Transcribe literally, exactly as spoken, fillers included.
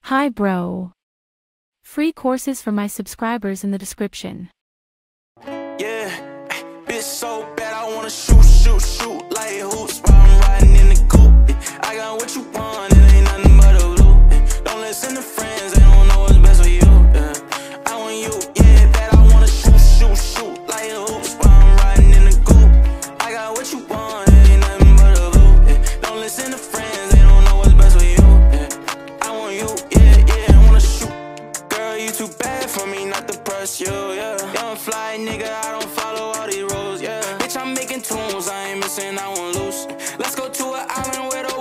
Hi bro. Free courses for my subscribers in the description. Yeah, bitch so bad I wanna shoot, shoot, shoot like hoops while I'm riding in the coupe. I got what you want, it ain't nothing but a loop. Don't listen to friends, they don't know what's best for you. Yeah. I want you, yeah, bad I wanna shoot, shoot, shoot like hoops while I'm riding in the coupe. I got what you want, it ain't nothing but a loop. Yeah. Don't listen to friends, they don't know what's best for you. Yeah. I want you, yeah, yeah, I wanna shoot. Girl, you too bad for me not to press you, yeah. Young fly nigga, I don't follow all these rules, yeah. Bitch, I'm making tunes, I ain't missing, I won't lose. Let's go to an island